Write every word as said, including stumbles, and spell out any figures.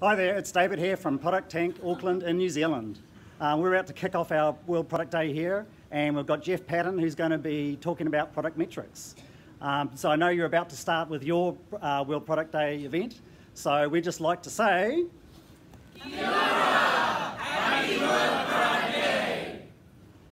Hi there, it's David here from ProductTank Auckland in New Zealand. Uh, we're about to kick off our World Product Day here, and we've got Jeff Patton who's going to be talking about product metrics. Um, so I know you're about to start with your uh, World Product Day event, so we'd just like to say... Kia ora! Happy World Product